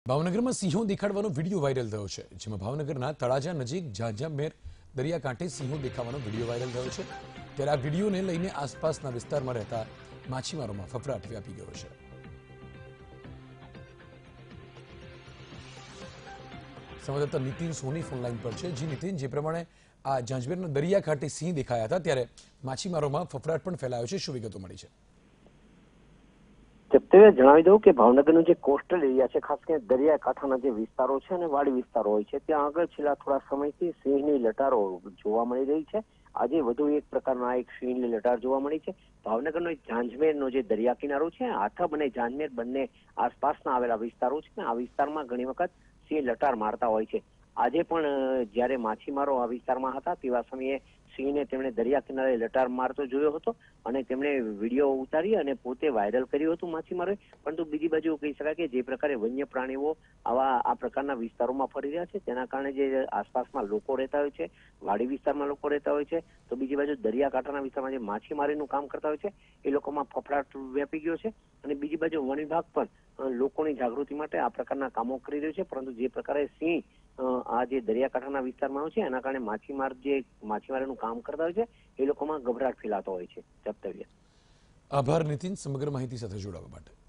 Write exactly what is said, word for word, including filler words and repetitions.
ભાવનગરમાં સિંહો દેખાડવાનો video viral થયો છે, જેમાં ભાવનગરના તળાજા નજીક ઝાંઝમેર દરિયાકાંઠે સિંહો દેખાવાનો વિડીયો વાયરલ થયો છે। ત્યારે આ વિડીયોને લઈને આસપાસના વિસ્તારમાં રહેતા માછીમારોમાં ફફડાટ વ્યાપી ગયો છે। સંવાદદાતા નીતિન સોની ફોનલાઈન પર છે। જી નીતિન, જે પ્રમાણે આ ઝાંઝમેરના દરિયાકાંઠે સિંહ દેખાયા હતા, ત્યારે માછીમારોમાં ફફડાટ પણ ફેલાયો છે। શું વિગતો મળી છે? જપ્તવે જણાવી દઉં કે ભાવનગરનો જે કોસ્ટલ એરિયા છે, ખાસ કરીને દરિયાકાંઠાના જે વિસ્તારો છે અને વાડી વિસ્તારો હોય છે, ત્યાં આગળ છેલ્લા થોડા સમયથી સિંહની લટારો જોવા મળી રહી છે। આજે વધુ એક પ્રકારના એક સિંહની લટાર જોવા મળી છે। ભાવનગરનો ઝાંઝમેરનો જે દરિયા કિનારો છે, આથબ અને ઝાંઝમેર બંને આસપાસના આવેલા વિસ્તારો છે, આ વિસ્તારમાં ઘણી વખત સિંહ લટાર મારતા હોય છે। આજે પણ જ્યારે માછીમારો આ વિસ્તારમાં હતા, તેવા સમયે સિંહને તેમણે દરિયા કિનારે લટાર મારતો જોયો હતો અને તેમણે વિડીયો ઉતારી અને પોતે વાયરલ કર્યું હતું માછીમારોએ। પરંતુ બીજી બાજુ કહી શકાય કે જે પ્રકારે વન્ય પ્રાણીઓ આવા આ પ્રકારના વિસ્તારોમાં ફરી રહ્યા છે, તેના કારણે જે આસપાસમાં લોકો રહેતા હોય છે, વાડી વિસ્તારમાં લોકો રહેતા હોય છે, તો બીજી બાજુ દરિયાકાંઠાના વિસ્તારમાં જે માછીમારીનું કામ કરતા હોય છે, એ લોકોમાં ફફડાટ વ્યાપી ગયો છે। અને બીજી બાજુ વન વિભાગ પણ લોકોની જાગૃતિ માટે આ પ્રકારના કામો કરી રહ્યું છે, પરંતુ જે પ્રકારે સિંહ આ જે દરિયાકાંઠાના વિસ્તારમાં છે, એના કારણે માછીમાર જે માછીમારીનું કામ કરતા હોય છે, એ લોકોમાં ગભરાટ ફેલાતો હોય છે। જપ્તવ્ય આભાર નીતિન, સમગ્ર માહિતી સાથે જોડાવા માટે।